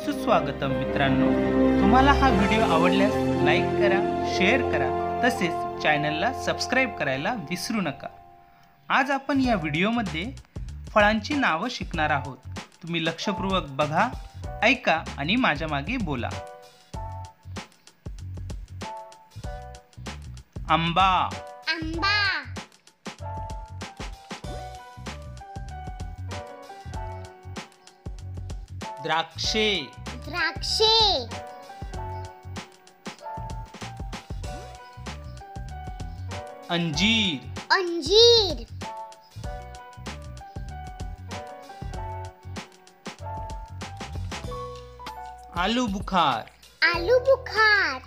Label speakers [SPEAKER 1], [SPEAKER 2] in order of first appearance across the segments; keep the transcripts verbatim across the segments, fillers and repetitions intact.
[SPEAKER 1] सुस्वागतम मित्रांनो, तुम्हाला हा व्हिडिओ आवडल्यास लाईक करा, शेअर करा, तसेच चॅनलला सबस्क्राइब करायला विसरू नका। आज आपण या व्हिडिओमध्ये फळांची नावे शिकणार आहोत। तुम्ही लक्षपूर्वक बघा, ऐका आणि माझ्या मागे बोला। आंबा,
[SPEAKER 2] आंबा,
[SPEAKER 1] द्राक्षे,
[SPEAKER 2] द्राक्षे,
[SPEAKER 1] अंजीर,
[SPEAKER 2] अंजीर,
[SPEAKER 1] आलू बुखार,
[SPEAKER 2] आलू बुखार,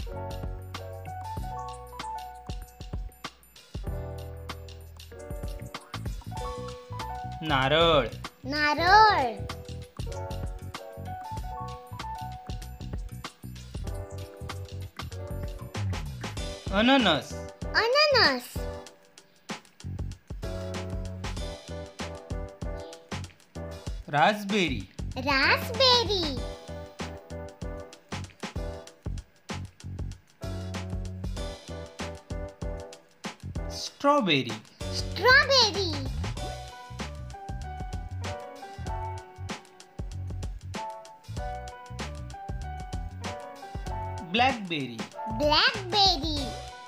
[SPEAKER 1] नारळ,
[SPEAKER 2] नारळ,
[SPEAKER 1] अननस,
[SPEAKER 2] अननस,
[SPEAKER 1] raspberry,
[SPEAKER 2] raspberry,
[SPEAKER 1] strawberry,
[SPEAKER 2] strawberry,
[SPEAKER 1] blackberry,
[SPEAKER 2] blackberry,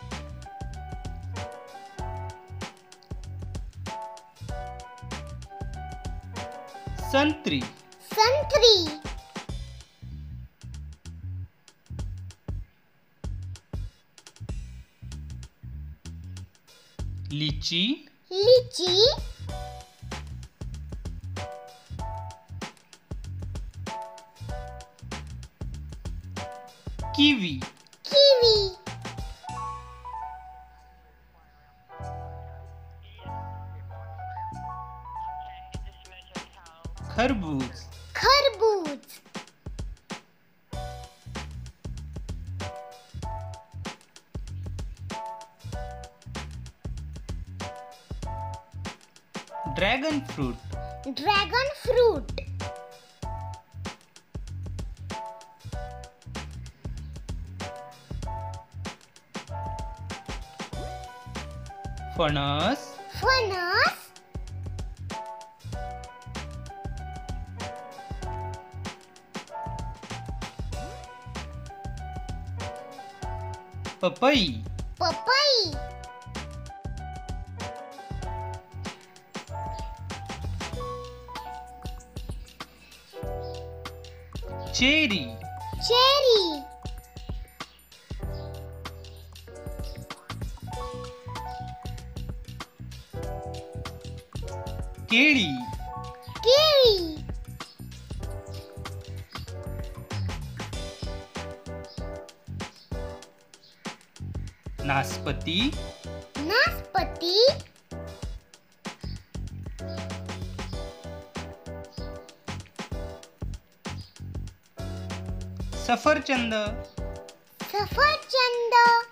[SPEAKER 1] संत्री,
[SPEAKER 2] संत्री,
[SPEAKER 1] लीची,
[SPEAKER 2] लीची,
[SPEAKER 1] किवी,
[SPEAKER 2] किवी,
[SPEAKER 1] खरबूज,
[SPEAKER 2] खरबूज,
[SPEAKER 1] ड्रॅगन फ्रूट,
[SPEAKER 2] ड्रॅगन फ्रूट,
[SPEAKER 1] फणस,
[SPEAKER 2] फणस,
[SPEAKER 1] पपई,
[SPEAKER 2] पपई,
[SPEAKER 1] चेरी,
[SPEAKER 2] चेरी,
[SPEAKER 1] केळी,
[SPEAKER 2] केळी,
[SPEAKER 1] नासपती,
[SPEAKER 2] नासपती,
[SPEAKER 1] सफरचंद,
[SPEAKER 2] सफरचंद,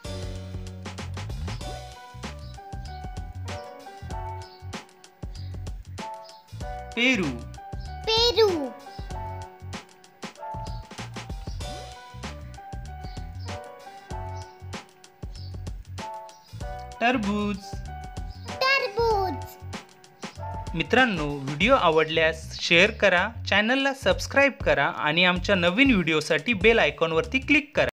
[SPEAKER 1] पेरू,
[SPEAKER 2] पेरू,
[SPEAKER 1] टरबूज।
[SPEAKER 2] टरबूज।
[SPEAKER 1] मित्रांनो, व्हिडिओ आवडल्यास शेअर करा, चॅनलला सबस्क्राइब करा आणि आमच्या नवीन व्हिडिओसाठी बेल आयकॉनवरती क्लिक करा।